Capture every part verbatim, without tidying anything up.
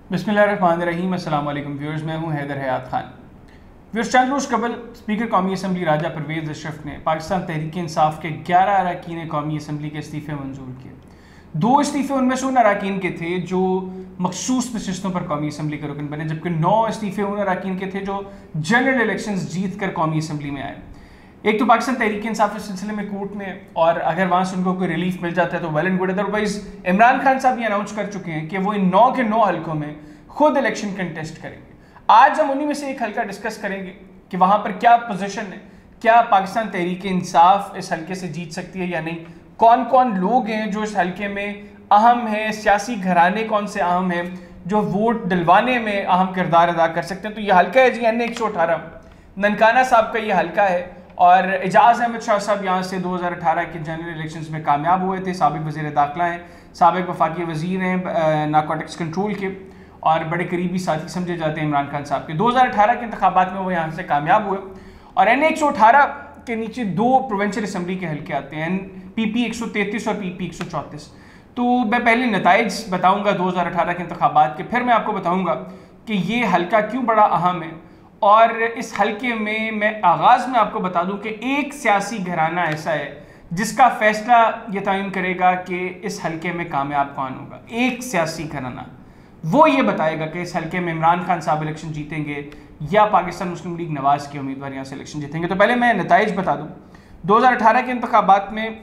बिस्मिल्लाहिर्रहमानिर्रहीम। अस्सलाम वालेकुम व्यूअर्स, मैं हूं हैदर हयात खान। व्यूअर्स, चंद रोज़ कबल स्पीकर कौमी असम्बली राजा परवेज़ अशरफ ने पाकिस्तान तहरीक इंसाफ के ग्यारह अरकान कौमी असम्बली के इस्तीफ़े मंजूर किए। दो इस्तीफ़े उनमें से उन अरकान के थे जो मखसूस नशिस्तों पर कौमी असम्बली के रुकन बने, जबकि नौ इस्तीफ़े उन अरकान के थे जो जनरल इलेक्शन जीत कर कौमी असम्बली में आए। एक तो पाकिस्तान तहरीक इंसाफ इस सिलसिले में कोर्ट में, और अगर वहाँ से उनको कोई रिलीफ मिल जाता है तो well and good. Otherwise Imran Khan साहब ये अनाउंस कर चुके हैं कि वो इन नौ के नौ हल्कों में खुद इलेक्शन कंटेस्ट करेंगे। आज हम उन्हीं में से एक हल्का डिस्कस करेंगे कि वहाँ पर क्या पोजीशन है, क्या पाकिस्तान तहरीक इंसाफ इस हल्के से जीत सकती है या नहीं, कौन कौन लोग हैं जो इस हल्के में अहम हैं, सियासी घराने कौन से अहम हैं जो वोट दिलवाने में अहम किरदार अदा कर सकते हैं। तो ये हल्का है जी एन एक सौ अठारह, ननकाना साहब का ये हल्का है। और एजाज अहमद शाह साहब यहाँ से दो हज़ार अठारह के जनरल इलेक्शंस में कामयाब हुए थे। साबिक वज़ीर दाखिला हैं, साबिक वफाकी वज़ीर हैं नारकोटिक्स कंट्रोल के, और बड़े करीबी साथी समझे जाते हैं इमरान खान साहब के। दो हज़ार अठारह के इंतखाबात में वो यहाँ से कामयाब हुए। और एन एक सौ अठारह के नीचे दो प्रोविंशियल असम्बली के हल्के आते हैं, पी पी एक सौ तैंतीस और पी पी एक सौ चौंतीस। तो मैं पहले नताइज बताऊँगा दो हज़ार अठारह के इंतखाबात के, फिर मैं आपको बताऊँगा कि ये हल्का क्यों बड़ा अहम है। और इस हल्के में मैं आगाज़ में आपको बता दूं कि एक सियासी घराना ऐसा है जिसका फैसला ये तयन करेगा कि इस हल्के में कामयाब कौन होगा। एक सियासी घराना वो ये बताएगा कि इस हल्के में इमरान खान साहब इलेक्शन जीतेंगे या पाकिस्तान मुस्लिम लीग नवाज़ के उम्मीदवार यहाँ से इलेक्शन जीतेंगे। तो पहले मैं नताइज बता दूँ। दो हज़ार अठारह के इंतखाबात में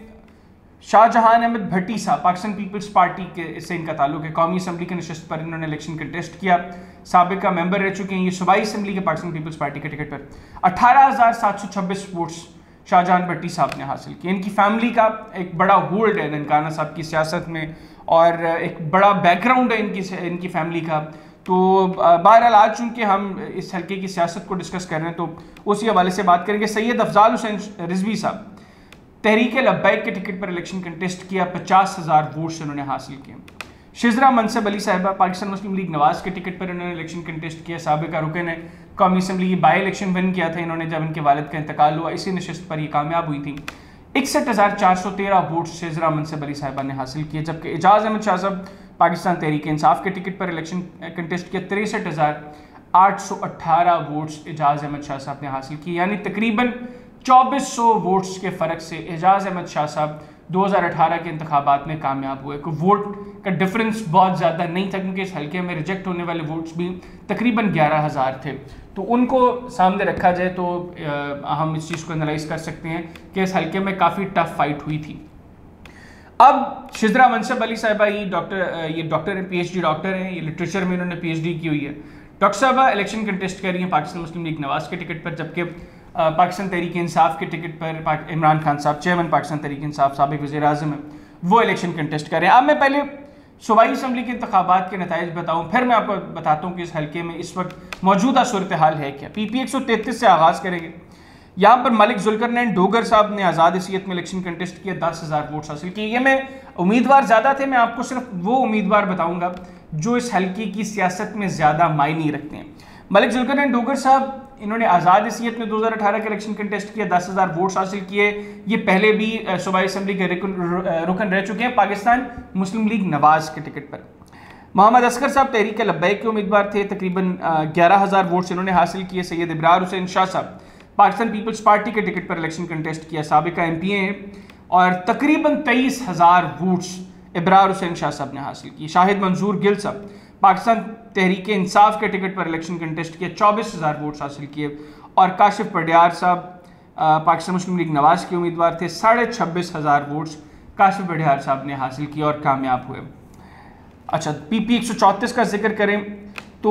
शाहजहां अहमद भट्टी साहब, पाकिस्तान पीपल्स पार्टी के से इनका ताल्लुक है, कौमी असम्बली के नशस्त पर इन्होंने इलेक्शन कंटेस्ट किया। साबिका मेंबर रह चुके हैं। ये सूबाई असम्बली के पाकिस्तान पीपल्स पार्टी के टिकट पर अठारह हज़ार सात सौ छब्बीस वोट्स शाहजहां भट्टी साहब ने हासिल किए। इनकी फैमिली का एक बड़ा होल्ड है ननकाना साहब की सियासत में, और एक बड़ा बैकग्राउंड है इनकी इनकी फैमिली का। तो बहरहाल आज चूँकि हम इस हल्के की सियासत को डिस्कस कर रहे हैं तो उसी हवाले से बात करेंगे। सैयद अफजाल हुसैन रिजवी साहब तहरीक लब्बैक के टिकट पर इलेक्शन कंटेस्ट किया, पचास हज़ार वोट्स इन्होंने हासिल किए। शिजरा मनसब अली साहिबा पाकिस्तान मुस्लिम लीग नवाज़ के टिकट पर इन्होंने इलेक्शन कंटेस्ट किया। साबिका रुकन है, कौमी असम्बली की बाई इलेक्शन विन किया था इन्होंने जब इनके वालिद का इंतकाल हुआ, इसी नशस्त पर ये कामयाब हुई थी। इकसठ हज़ार चार सौ तेरह वोट शिजरा मनसब अली साहिबा ने हासिल किए। जबकि एजाज अहमद शाह साहब पाकिस्तान तहरीक इंसाफ के टिकट पर इलेक्शन कंटेस्ट किया, तिरसठ हज़ार आठ सौ अट्ठारह वोट्स एजाज अहमद शाह साहब ने हासिल किए। यानी तकरीबन चौबीस सौ वोट्स के फ़र्क से एजाज अहमद शाह साहब दो हज़ार अठारह के इंतखाबात में कामयाब हुए। कोई वोट का डिफरेंस बहुत ज़्यादा नहीं था क्योंकि इस हल्के में रिजेक्ट होने वाले वोट्स भी तकरीबन ग्यारह हज़ार थे। तो उनको सामने रखा जाए तो आ, हम इस चीज़ को एनालाइज कर सकते हैं कि इस हल्के में काफ़ी टफ फाइट हुई थी। अब शिजरा मनसब अली साहिबा ये डॉक्टर ये डॉक्टर हैं, पी एच डी डॉक्टर हैं, ये लिटरेचर में इन्होंने पी एच डी की हुई है। डॉक्टर साहबा इलेक्शन कंटेस्ट कर रही हैं पाकिस्तान मुस्लिम लीग नवाज़ के टिकट पर, जबकि पाकिस्तान तहरीक इंसाफ के टिकट पर इमरान खान साहब, चेयरमैन पाकिस्तान तहरीक इंसाफ, साबिक वज़ीर आज़म है, वो इलेक्शन कंटेस्ट कर रहे हैं। अब मैं पहले सूबाई असम्बली के इंतखाबात के नताइज बताऊँ, फिर मैं आपको बताता हूँ कि इस हल्के में इस वक्त मौजूदा सूरत हाल है क्या। पी पी एक सौ तैंतीस से आगाज़ करेंगे। यहाँ पर मलिक जुल्करनैन डोगर साहब ने आज़ाद हैसियत में इलेक्शन कंटेस्ट किया, दस हज़ार वोट्स हासिल किए। ये मैं उम्मीदवार ज़्यादा थे, मैं आपको सिर्फ वो उम्मीदवार बताऊँगा जो इस हल्के की सियासत में ज़्यादा मायने रखते हैं। मलिक जुल्करनैन डोगर साहब इन्होंने आज़ाद हैसियत में दो हज़ार अठारह का इलेक्शन कंटेस्ट किया, दस हज़ार वोट्स हासिल किए। ये पहले भी सूबाई असम्बली के रुकन रह चुके हैं पाकिस्तान मुस्लिम लीग नवाज़ के टिकट पर। मोहम्मद असगर साहब तहरीक लब्बैक के उम्मीदवार थे, तकरीबन ग्यारह हज़ार वोट्स इन्होंने हासिल किए। सैयद इब्रार हुसैन शाह साहब पाकिस्तान पीपल्स पार्टी के टिकट पर इलेक्शन कंटेस्ट किया, साबिका एम पी ए हैं, और तकरीबन तेईस हज़ार वोट्स इब्रार हुसैन शाह साहब ने हासिल की। शाहिद मंजूर गिल साहब पाकिस्तान तहरीक इंसाफ के टिकट पर इलेक्शन कंटेस्ट किया, चौबीस हज़ार वोट्स हासिल किए। और काशिफ पडियार साहब पाकिस्तान मुस्लिम लीग नवाज़ के उम्मीदवार थे, साढ़े छब्बीस हज़ार वोट्स काशिफ पडियार साहब ने हासिल किए और कामयाब हुए। अच्छा, पी पी एक सौ चौंतीस का जिक्र करें तो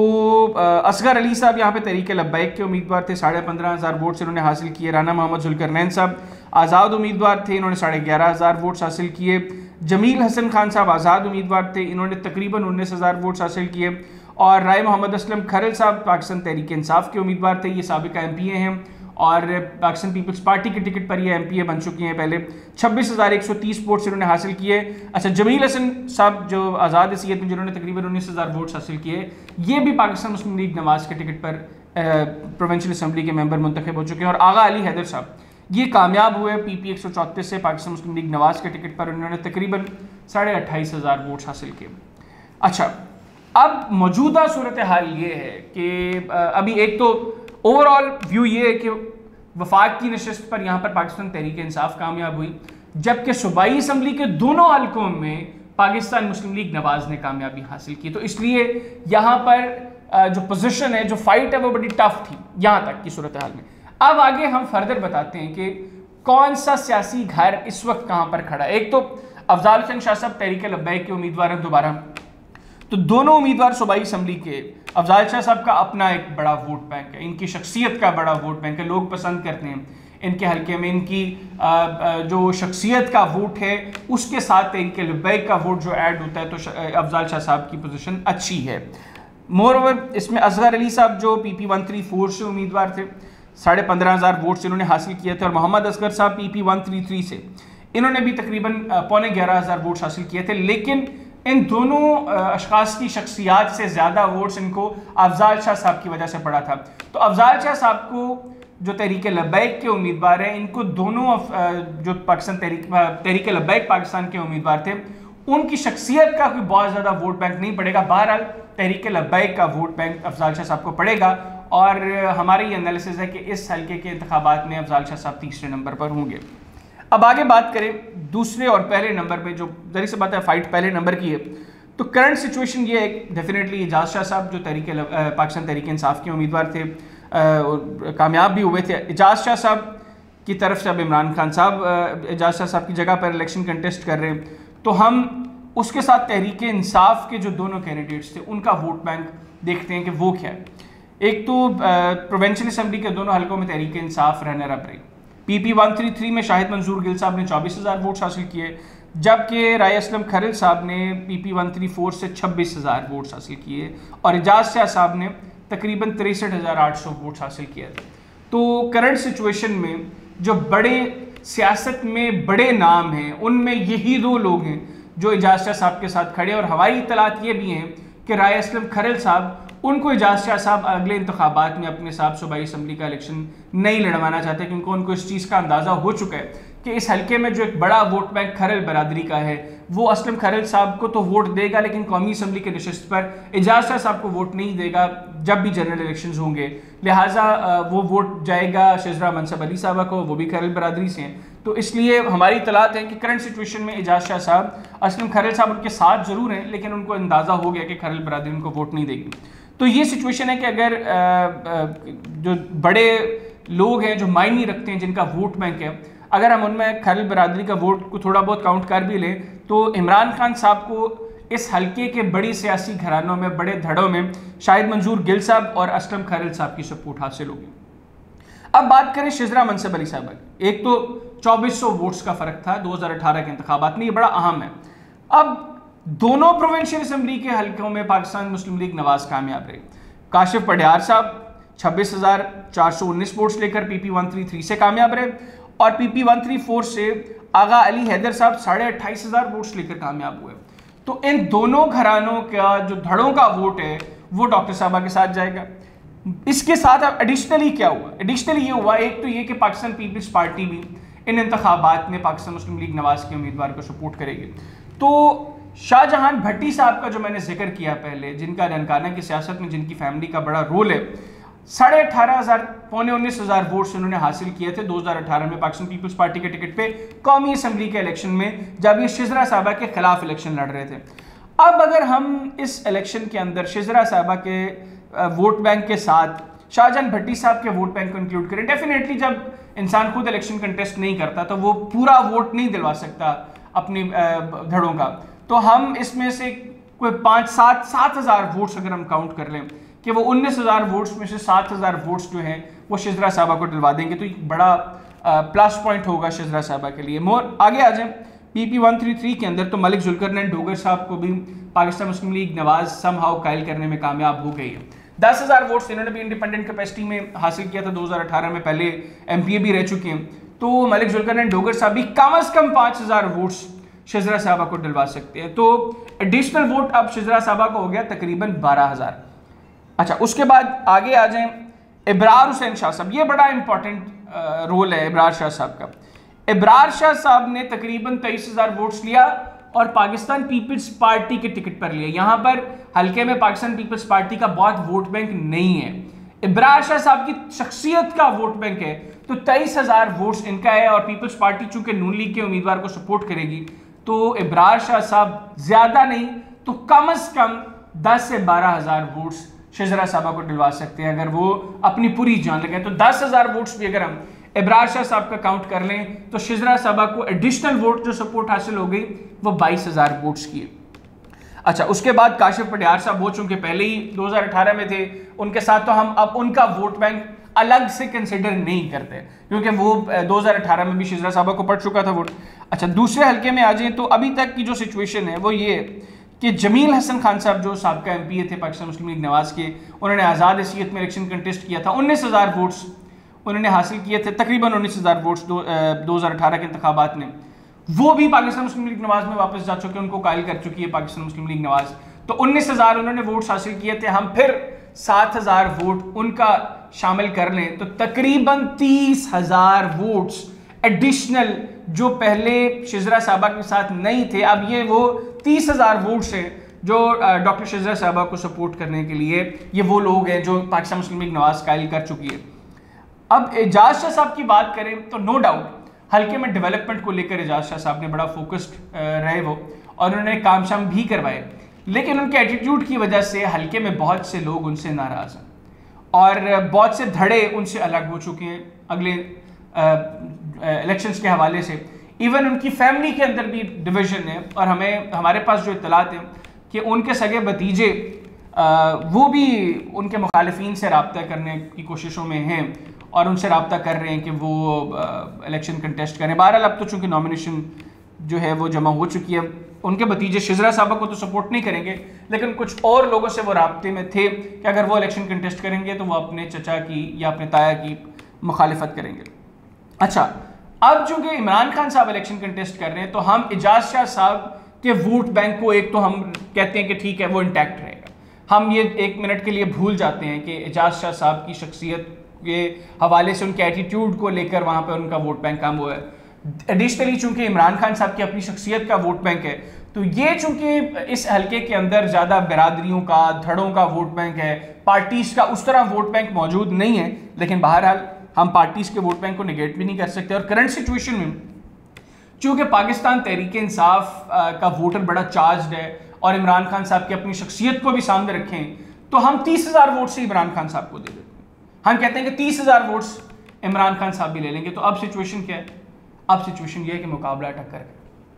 असगर अली साहब यहाँ पे तहरीक लब्बैक के उम्मीदवार थे, साढ़े पंद्रह हज़ार वोट्स इन्होंने हासिल किए। राना मोहम्मद जुल्करनैन साहब आज़ाद उम्मीदवार थे, इन्होंने साढ़े ग्यारह हज़ार वोट्स हासिल किए। जमील हसन खान साहब आज़ाद उम्मीदवार थे, इन्होंने तकरीबन उन्नीस हज़ार वोट्स हासिल किए। और राय मोहम्मद असलम खरल साहब पाकिस्तान तहरीक इंसाफ के उम्मीदवार थे, ये साबिका एम पी ए हैं और पाकिस्तान पीपल्स पार्टी के टिकट पर ये एम पी ए बन चुकी हैं पहले। छब्बीस हज़ार एक सौ तीस वोट्स इन्होंने हासिल किए। अच्छा, जमील हसन साहब जो आज़ाद हैसियत में जिन्होंने तकरीबन उन्नीस हज़ार वोट्स हासिल किए, ये भी पाकिस्तान मुस्लिम लीग नवाज़ के टिकट पर प्रोविंशियल असम्बली के मेंबर मुंतखब हो चुके हैं। और आगा अली हैदर साहब ये कामयाब हुए पी पी एक सौ चौंतीस से पाकिस्तान मुस्लिम लीग नवाज़ के टिकट पर, उन्होंने तकरीबन साढ़े अट्ठाईस हज़ार वोट्स हासिल किए। अच्छा, अब मौजूदा सूरत हाल ये है कि अभी एक तो ओवरऑल व्यू ये है कि वफाक की नशस्त पर यहाँ पर पाकिस्तान तहरीक इंसाफ कामयाब हुई, जबकि सूबाई असम्बली के दोनों हलकों में पाकिस्तान मुस्लिम लीग नवाज ने कामयाबी हासिल की। तो इसलिए यहाँ पर जो पोजीशन है, जो फाइट है, वो बड़ी टफ थी यहाँ तक की सूरत हाल में। अब आगे हम फर्दर बताते हैं कि कौन सा सियासी घर इस वक्त कहाँ पर खड़ा है। एक तो अफजाल हुसैन शाह साहब तहरीक लब्बैक के उम्मीदवार हैं दोबारा, तो दोनों उम्मीदवार सूबाई असम्बली के, अफजाल शाह साहब का अपना एक बड़ा वोट बैंक है, इनकी शख्सियत का बड़ा वोट बैंक है, लोग पसंद करते हैं इनके हल्के में, इनकी जो शख्सियत का वोट है उसके साथ तहरीक लब्बैक का वोट जो ऐड होता है, तो अफजाल शाह साहब की पोजीशन अच्छी है। मोर ओवर इसमें असगर अली साहब जो P P one three four से उम्मीदवार थे, साढ़े पंद्रह हज़ार वोट्स इन्होंने हासिल किए थे, और मोहम्मद असगर साहब P P one three three से इन्होंने भी तकरीबन पौने ग्यारह हज़ार वोट्स हासिल किए थे। लेकिन इन दोनों अशखास की शख्सियात से ज़्यादा वोट्स इनको अफजाल शाह साहब की वजह से पड़ा था। तो अफजाल शाह साहब को जो तहरीक लब्बैक के उम्मीदवार हैं, इनको दोनों जो पाकिस्तान तहरीक तहरीक लब्बैक पाकिस्तान के उम्मीदवार थे, उनकी शख्सियत का कोई बहुत ज़्यादा वोट बैंक नहीं पड़ेगा। बहरहाल तहरीक लब्बैक का वोट बैंक अफजाल शाह साहब को पड़ेगा, और हमारी ये एनालिसिस है कि इस हल्के के इंतखाबात में अफजाल शाह साहब तीसरे नंबर पर होंगे। अब आगे बात करें दूसरे और पहले नंबर पे, जो जरी से बात है फाइट पहले नंबर की है, तो करंट सिचुएशन ये है डेफिनेटली एजाज शाह साहब जो तहरीक पाकिस्तान तहरीक इंसाफ के उम्मीदवार थे, आ, कामयाब भी हुए थे। एजाज शाह साहब की तरफ से अब इमरान खान साहब एजाज शाह साहब की जगह पर इलेक्शन कंटेस्ट कर रहे हैं, तो हम उसके साथ तहरीक इंसाफ के जो दोनों कैंडिडेट्स थे उनका वोट बैंक देखते हैं कि वो क्या है। एक तो प्रोविंशियल असम्बली के दोनों हलकों में तहरीक इंसाफ रनर अप रही। P P one three three में शाहिद मंसूर गिल साहब ने चौबीस हज़ार वोट्स हासिल किए, जबकि राय असलम खरल साहब ने P P one three four से छब्बीस हज़ार वोट्स हासिल किए, और एजाज शाह साहब ने तकरीबन तिरसठ हज़ार आठ सौ वोट्स हासिल किए थे। तो करंट सिचुएशन में जो बड़े सियासत में बड़े नाम हैं, उनमें यही दो लोग हैं जो एजाज शाह साहब के साथ खड़े, और हमारी इतलात ये भी हैं कि राय असलम खरल साहब, उनको एजाज शाह साहब अगले इंतखाबात में अपने साथ सूबाई असम्बली का इलेक्शन नहीं लड़वाना चाहते, क्योंकि उनको इस चीज़ का अंदाज़ा हो चुका है कि इस हल्के में जो एक बड़ा वोट बैंक खरल बरादरी का है, वो असलम खरल साहब को तो वोट देगा, लेकिन कौमी असम्बली के नशिस्त पर एजाज शाह साहब को वोट नहीं देगा जब भी जनरल इलेक्शंस होंगे। लिहाजा वो वोट जाएगा शिजरा मनसब अली साहबा को, वो भी खरल बरादरी से हैं। तो इसलिए हमारी इतलात है कि करंट सिचुएशन में एजाज शाह साहब, असलम खरल साहब उनके साथ ज़रूर हैं, लेकिन उनको अंदाज़ा हो गया कि खरल बरादरी उनको वोट नहीं देगी। तो ये सिचुएशन है कि अगर आ, आ, जो बड़े लोग हैं जो मायने रखते हैं, जिनका वोट बैंक है, अगर हम उनमें खरल बरादरी का वोट को थोड़ा बहुत काउंट कर भी लें, तो इमरान खान साहब को इस हल्के के बड़ी सियासी घरानों में, बड़े धड़ों में शाहिद मंसूर गिल साहब और असलम खरल साहब की सपोर्ट हासिल होगी। अब बात करें शिजरा मनसब अली साहब की। एक तो चौबीस सौ वोट्स का फर्क था दो हज़ार अठारह के इंतखाबात में, ये बड़ा अहम है। अब दोनों प्रोविंशियल असम्बली के हल्कों में पाकिस्तान मुस्लिम लीग नवाज कामयाब रहे। काशिफ पटियार साहब छब्बीस हज़ार चार सौ उन्नीस वोट्स लेकर P P one three three से कामयाब रहे, और P P one three four से आगा अली हैदर साहब साढ़े अट्ठाईस हज़ार वोट्स लेकर कामयाब हुए। तो इन दोनों घरानों का जो धड़ों का वोट है वो डॉक्टर साहबा के साथ जाएगा। इसके साथ अब एडिशनली क्या हुआ? एडिशनली ये हुआ, एक तो ये कि पाकिस्तान पीपल्स पार्टी भी इन इंतखाबात में पाकिस्तान मुस्लिम लीग नवाज के उम्मीदवार को सपोर्ट करेगी। तो शाहजहां भट्टी साहब का जो मैंने जिक्र किया पहले, जिनका ननकाना की सियासत में जिनकी फैमिली का बड़ा रोल है, साढ़े अठारह हज़ार पौने उन्नीस हज़ार वोट्स उन्होंने हासिल किए थे दो हज़ार अठारह में पाकिस्तान पीपल्स पार्टी के टिकट पे कौमी असम्बली के इलेक्शन में, जब ये शिजरा साहबा के खिलाफ इलेक्शन लड़ रहे थे। अब अगर हम इस इलेक्शन के अंदर शिजरा साहबा के वोट बैंक के साथ शाहजहां भट्टी साहब के वोट बैंक को इंक्लूड करें, डेफिनेटली जब इंसान खुद इलेक्शन कंटेस्ट नहीं करता तो वो पूरा वोट नहीं दिलवा सकता अपनी धड़ों का। तो हम इसमें से कोई पाँच सात सात हज़ार वोट्स अगर हम काउंट कर लें कि वो उन्नीस हज़ार वोट्स में से सात हज़ार वोट्स जो हैं वो शिजरा साहबा को दिलवा देंगे, तो एक बड़ा प्लस पॉइंट होगा शिजरा साहबा के लिए। मोर आगे आ जाए P P one three three के अंदर, तो मलिक जुल्करनैन डोगर साहब को भी पाकिस्तान मुस्लिम लीग नवाज समहाउ कायल करने में कामयाब हो गई है। दस हज़ार वोट्स इन्होंने भी इंडिपेंडेंट कैपेसिटी में हासिल किया था दो हज़ार अठारह में, पहले एम पी ए भी रह चुके हैं। तो मलिक जुल्करनैन डोगर साहब भी कम अज़ कम पाँच हज़ार वोट्स शिजरा साहबा को दिलवा सकते हैं। तो एडिशनल वोट अब शिजरा साहबा को हो गया तकरीबन बारह हज़ार। अच्छा, उसके बाद आगे आ जाएं इब्रार हुसैन शाह साहब, ये बड़ा इंपॉर्टेंट रोल है इब्रार शाह साहब का। इब्रार शाह साहब ने तकरीबन तेईस हज़ार वोट्स लिया और पाकिस्तान पीपल्स पार्टी के टिकट पर लिए। यहां पर हल्के में पाकिस्तान पीपल्स पार्टी का बहुत वोट बैंक नहीं है, इब्रार शाह साहब की शख्सियत का वोट बैंक है, तो तेईस हजार वोट्स इनका है। और पीपल्स पार्टी चूंकि नून लीग के उम्मीदवार को सपोर्ट करेगी तो इब्रार शाह साहब ज्यादा नहीं तो कम अज कम दस से बारह हजार वोट्स शिजरा साहबा को दिलवा सकते हैं अगर वो अपनी पूरी जान लगे। तो दस हजार वोट्स भी अगर हम इब्रार शाह साहब का काउंट कर लें तो शिजरा साहबा को एडिशनल वोट जो सपोर्ट हासिल हो गई वो बाईस हजार वोट्स की है। अच्छा, उसके बाद काशिफ पटियार साहब वो चूंकि पहले ही दो हज़ार अठारह में थे, उनके साथ तो हम अब उनका वोट बैंक अलग से कंसिडर नहीं करते क्योंकि वो दो हज़ार अठारह में भी शिजरा साहबा को पड़ चुका था वोट। अच्छा, दूसरे हल्के में आ जाए तो अभी तक की जो सिचुएशन है वो ये कि जमील हसन खान साहब जो साबका एम पी ए थे पाकिस्तान मुस्लिम लीग नवाज के, उन्होंने आज़ाद हैसियत में इलेक्शन कंटेस्ट किया था, उन्नीस हज़ार वोट्स उन्होंने हासिल किए थे, तकरीबन उन्नीस हज़ार वोट्स दो दो हज़ार अठारह के इंतखाबात में। वो भी पाकिस्तान मुस्लिम लीग नवाज में वापस जा चुके हैं, उनको कायल कर चुकी है पाकिस्तान मुस्लिम लीग नवाज। तो उन्नीस हज़ार उन्होंने वोट्स हासिल किए थे, हम फिर सात हज़ार वोट उनका शामिल कर लें तो तकरीबन तीस हज़ार वोट्स एडिशनल जो पहले शिजरा साहबा के साथ नहीं थे, अब ये वो तीस हज़ार वोट्स है जो डॉक्टर शिजरा साहबा को सपोर्ट करने के लिए ये वो लोग हैं जो पाकिस्तान मुस्लिम लीग नवाज कायल कर चुकी है। अब एजाज शाह साहब की बात करें तो नो डाउट हल्के में डेवलपमेंट को लेकर एजाज शाह साहब ने बड़ा फोकस्ड रहे वो, और उन्होंने काम शाम भी करवाए, लेकिन उनके एटीट्यूड की वजह से हल्के में बहुत से लोग उनसे नाराज हैं और बहुत से धड़े उनसे अलग हो चुके हैं अगले इलेक्शंस के हवाले से। इवन उनकी फैमिली के अंदर भी डिवीजन है और हमें हमारे पास जो इत्तलात हैं कि उनके सगे भतीजे वो भी उनके मुखालिफिन से रब्ता करने की कोशिशों में हैं और उनसे रब्ता कर रहे हैं कि वो इलेक्शन कंटेस्ट करें। बहरहाल अब तो चूंकि नॉमिनेशन जो है वो जमा हो चुकी है, उनके भतीजे शिजरा साहबा को तो सपोर्ट नहीं करेंगे, लेकिन कुछ और लोगों से वो राब्ते में थे कि अगर वो इलेक्शन कंटेस्ट करेंगे तो वो अपने चचा की या अपने ताया की मुखालिफत करेंगे। अच्छा, अब चूंकि इमरान खान साहब इलेक्शन कंटेस्ट कर रहे हैं तो हम एजाज शाह साहब के वोट बैंक को एक तो हम कहते हैं कि ठीक है वो इंटैक्ट रहेगा, हम ये एक मिनट के लिए भूल जाते हैं कि एजाज शाह साहब की शख्सियत के हवाले से उनके एटीट्यूड को लेकर वहाँ पर उनका वोट बैंक काम हुआ है। एडिशनली चूंकि इमरान खान साहब की अपनी शख्सियत का वोट बैंक है तो ये चूंकि इस हल्के के अंदर ज़्यादा बिरादरियों का धड़ों का वोट बैंक है, पार्टीज़ का उस तरह वोट बैंक मौजूद नहीं है, लेकिन बहरहाल हम पार्टीज़ के वोट बैंक को निगेट भी नहीं कर सकते। और करंट सिचुएशन में चूंकि पाकिस्तान तहरीक इंसाफ का वोटर बड़ा चार्ज है और इमरान खान साहब की अपनी शख्सियत को भी सामने रखें तो हम तीस हज़ार वोट से इमरान खान साहब को दे देते हैं। हम कहते हैं कि तीस हज़ार वोट्स इमरान खान साहब भी ले लेंगे। तो अब सिचुएशन क्या है? अब सिचुएशन ये है कि मुकाबला टक्कर है।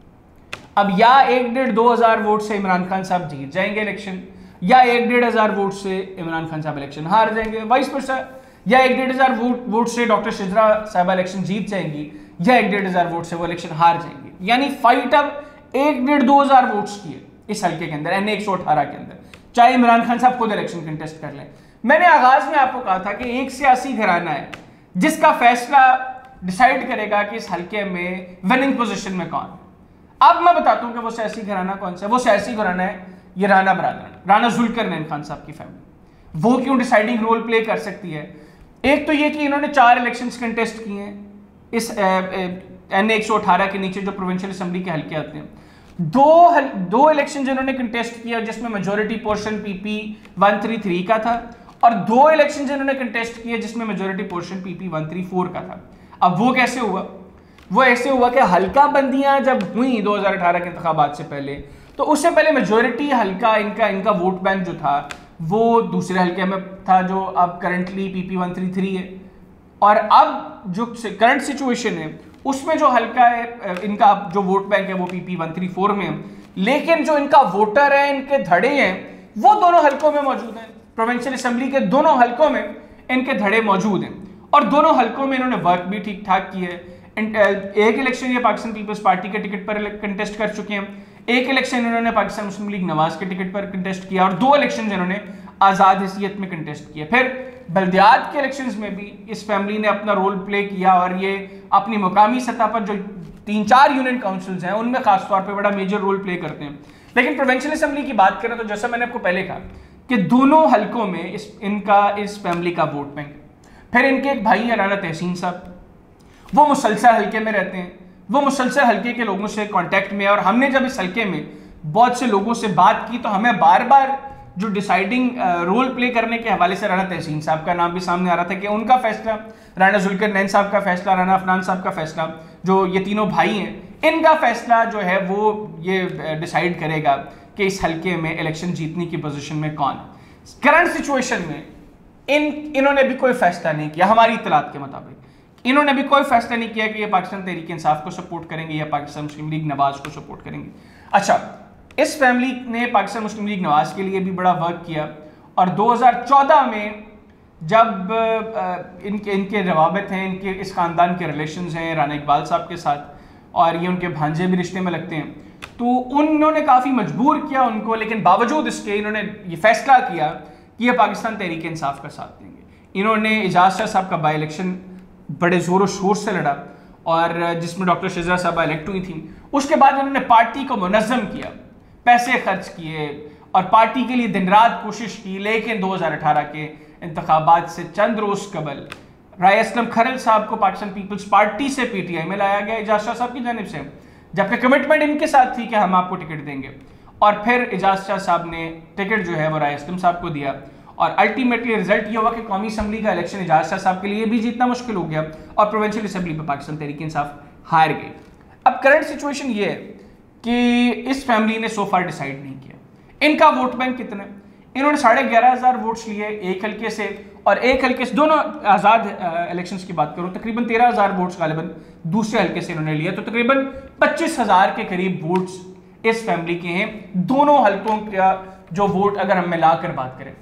अब या एक डेढ़ दो हज़ार वोट से इमरान खान साहब जीत जाएंगे इलेक्शन, या एक डेढ़ हज़ार वोट से इमरान खान साहब इलेक्शन हार जाएंगे, वाइस वर्सा, या एक डेढ़ हज़ार वोट वोट से डॉक्टर शिजरा साहब इलेक्शन जीत जाएंगी, या एक डेढ़ हज़ार वोट से वो इलेक्शन हार जाएंगे। यानी फाइट अब एक डेढ़ दो हज़ार वोट्स की है इस हल्के के अंदर, एन एक सौ अठारह के अंदर, चाहे इमरान खान साहब खुद इलेक्शन कंटेस्ट कर लें। मैंने आगाज में आपको कहा था कि एक सियासी घराना है जिसका फैसला डिसाइड करेगा कि इस हल्के में विनिंग पोजीशन में कौन है। अब मैं बताता हूं कि वो सियासी घराना कौन सा है। वो सियासी घराना है ये राना बरादरान, राना जुल्करनैन खान साहब की फैमिली। वो क्यों डिसाइडिंग रोल प्ले कर सकती है? एक तो ये कि इन्होंने चार इलेक्शंस कंटेस्ट किए हैं इस एन एक सौ अठारह के नीचे जो प्रोविंशियल असेंबली के हल्के आते हैं। दो हल, दो इलेक्शन जिन्होंने कंटेस्ट किया जिसमें majority portion PP one three three का था, और दो इलेक्शन जिन्होंने कंटेस्ट किए जिसमें majority portion PP one three four का था। अब वो कैसे हुआ? वो ऐसे हुआ कि हल्का बंदियां जब हुई दो हज़ार अठारह के इंतखाबात से पहले, तो उससे पहले मेजोरिटी हल्का इनका इनका वोट बैंक जो था वो दूसरे हल्के में था जो अब currently PP one three three है। और अब जो करंट सिचुएशन है उसमें जो हल्का है इनका जो वोट बैंक है वो पीपी वन थ्री फोर में है, लेकिन जो इनका वोटर है, इनके धड़े हैं, वो दोनों हल्कों में मौजूद हैं। प्रोविंशियल असेंबली के दोनों हल्कों में इनके धड़े मौजूद हैं और दोनों हल्कों में इन्होंने वर्क भी ठीक ठाक की है। एक इलेक्शन ये पाकिस्तान पीपल्स पार्टी के टिकट पर कंटेस्ट कर चुके हैं, एक इलेक्शन इन्होंने पाकिस्तान मुस्लिम लीग नवाज के टिकट पर कंटेस्ट किया, और दो इलेक्शन इन्होंने आज़ाद हैसियत में कंटेस्ट किया। फिर बल्दियात के इलेक्शंस में भी इस फैमिली ने अपना रोल प्ले किया और ये अपनी मुकामी सतह पर जो तीन चार यूनियन काउंसिल्स हैं उनमें खासतौर पर बड़ा मेजर रोल प्ले करते हैं। लेकिन प्रोविंशियल असेंबली की बात करें तो जैसा मैंने आपको पहले कहा कि दोनों हल्कों में इस इनका इस फैमिली का वोट बैंक है। फिर इनके एक भाई है राना तहसीन साहब, वो मुसलसल हल्के में रहते हैं, वो मुसलसल हल्के के लोगों से कांटेक्ट में है, और हमने जब इस हल्के में बहुत से लोगों से बात की तो हमें बार बार जो डिसाइडिंग रोल प्ले करने के हवाले से राना तहसीन साहब का नाम भी सामने आ रहा था कि उनका फैसला, राना जुल्करनैन साहब का फैसला, राना अफनान साहब का फैसला, जो ये तीनों भाई हैं, इनका फैसला जो है वो ये डिसाइड करेगा कि इस हल्के में इलेक्शन जीतने की पोजीशन में कौन है। करंट सिचुएशन में इन इन्होंने भी कोई फैसला नहीं किया। हमारी इत्तलात के मुताबिक इन्होंने भी कोई फैसला नहीं किया कि ये पाकिस्तान तहरीक इंसाफ को सपोर्ट करेंगे या पाकिस्तान मुस्लिम लीग नवाज को सपोर्ट करेंगे। अच्छा, इस फैमिली ने पाकिस्तान मुस्लिम लीग नवाज के लिए भी बड़ा वर्क किया, और दो हज़ार चौदह में जब इनके इनके रवाबित हैं, इनके इस ख़ानदान के रिलेशंस हैं राना इकबाल साहब के साथ, और ये उनके भांजे भी रिश्ते में लगते हैं, तो उन्होंने काफ़ी मजबूर किया उनको, लेकिन बावजूद इसके इन्होंने ये फैसला किया कि ये पाकिस्तान तहरीक इंसाफ का साथ देंगे। इन्होंने एजाज शाह साहब का बाई इलेक्शन बड़े ज़ोरों शोर से लड़ा, और जिसमें डॉक्टर शिजरा साहबा इलेक्ट हुई थी। उसके बाद उन्होंने पार्टी को मुनज़्ज़म किया, पैसे खर्च किए और पार्टी के लिए दिन रात कोशिश की, लेकिन दो हज़ार अठारह के इंतखाबात से चंद रोज़ कबल राय असलम खरल साहब को पाकिस्तान पीपल्स पार्टी से पीटीआई में लाया गया एजाज शाह साहब की जानिब से, जबकि कमिटमेंट इनके साथ थी कि हम आपको टिकट देंगे, और फिर एजाज शाह साहब ने टिकट जो है वो राय असलम साहब को दिया, और अल्टीमेटली रिजल्ट ये हुआ कि कौमी असम्बली का इलेक्शन एजाज शाह साहब के लिए भी जीतना मुश्किल हो गया, और प्रोविंशियल असम्बली में पाकिस्तान तहरीक इंसाफ हार गई। अब करंट सिचुएशन ये है कि इस फैमिली ने सो फार डिसाइड नहीं किया इनका वोट बैंक कितना है। इन्होंने साढ़े ग्यारह हज़ार वोट्स लिए एक हल्के से, और एक हल्के से, दोनों आज़ाद इलेक्शंस की बात करूँ, तकरीबन तेरह हज़ार वोट्स गालिबन दूसरे हल्के से इन्होंने लिए, तो तकरीबन पच्चीस हज़ार के करीब वोट्स इस फैमिली के हैं। दोनों हल्कों का जो वोट अगर हम मिला कर बात करें,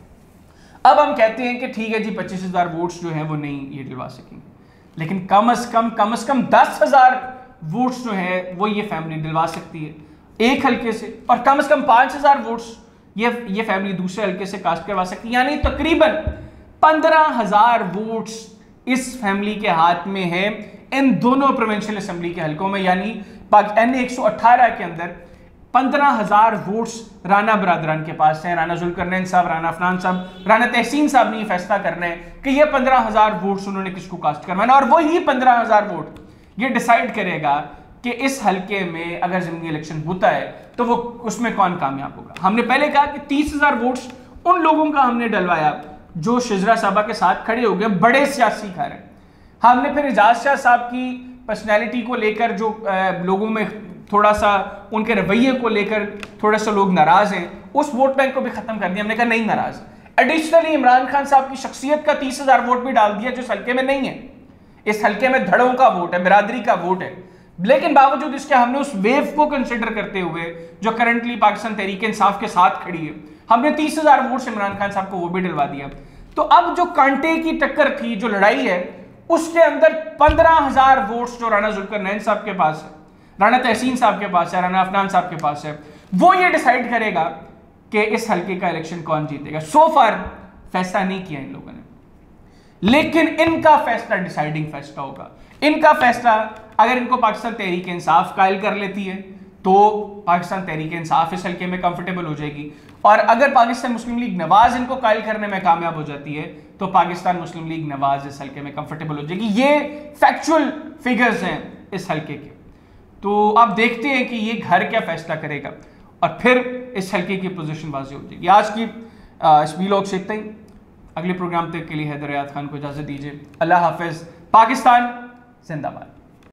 अब हम कहते हैं कि ठीक है जी पच्चीस हज़ार वोट्स जो हैं वो नहीं ये दिलवा सकेंगे, लेकिन कम अज़ कम कम अज़ कम दस हज़ार वोट्स जो है वो ये फैमिली दिलवा सकती है एक हल्के से, और कम से कम पांच हजार वोट्स ये ये फैमिली दूसरे हल्के से कास्ट करवा सकती है। यानी तकरीबन पंद्रह हजार वोट्स इस फैमिली के हाथ में है इन दोनों प्रोविंशियल असेंबली के हल्कों में। यानी एन एक सौ अठारह के अंदर पंद्रह हजार वोट्स राना बरादरान के पास हैं। राना जुल्करनैन साहब, राना अफनान साहब, राना तहसीन साहब ने ये फैसला करना है कि ये पंद्रह हजार वोट्स उन्होंने किसको कास्ट करवाना, और वही पंद्रह हजार वोट ये डिसाइड करेगा कि इस हल्के में अगर ज़मीनी इलेक्शन होता है तो वो उसमें कौन कामयाब होगा। हमने पहले कहा कि तीस हजार वोट्स उन लोगों का हमने डलवाया जो शिजरा साहबा के साथ खड़े हो गए, बड़े सियासी घर हैं। हमने फिर एजाज शाह साहब की पर्सनैलिटी को लेकर जो आ, लोगों में थोड़ा सा उनके रवैये को लेकर थोड़ा सा लोग नाराज हैं, उस वोट बैंक को भी खत्म कर दिया। हमने कहा नहीं नाराज। एडिशनली इमरान खान साहब की शख्सियत का तीस हजार वोट भी डाल दिया जो इस हल्के में नहीं है। इस हल्के में धड़ों का वोट है, बिरादरी का वोट है, लेकिन बावजूद इसके हमने उस वेव को कंसिडर करते हुए जो करंटली पाकिस्तान तहरीक इंसाफ के साथ खड़ी है, हमने तीस हजार वोट इमरान खान साहब को वो भी डलवा दिया। तो अब जो कांटे की टक्कर थी, जो लड़ाई है, उसके अंदर पंद्रह हजार वोट्स जो राना जुल्करनैन साहब के पास है, राना तहसीन साहब के पास है, राना अफनान साहब के पास है, वो ये डिसाइड करेगा कि इस हल्के का इलेक्शन कौन जीतेगा। सो फार फैसला नहीं किया इन लोगों ने, लेकिन इनका फैसला डिसाइडिंग फैसला होगा। इनका फैसला अगर इनको पाकिस्तान तहरीक इंसाफ कायल कर लेती है तो पाकिस्तान तहरीक इंसाफ इस हल्के में कंफर्टेबल हो जाएगी, और अगर पाकिस्तान मुस्लिम लीग नवाज इनको कायल करने में कामयाब हो जाती है तो पाकिस्तान मुस्लिम लीग नवाज इस हल्के में कंफर्टेबल हो जाएगी। ये फैक्चुअल फिगर्स हैं इस हल्के के। तो आप देखते हैं कि ये घर क्या फैसला करेगा, और फिर इस हल्के की पोजीशन वाज़ेह हो जाएगी। आज की इस वीलॉग से इतना ही। अगले प्रोग्राम तक के लिए हैदर हयात खान को इजाज़त दीजिए। अल्लाह हाफिज़। पाकिस्तान जिंदाबाद।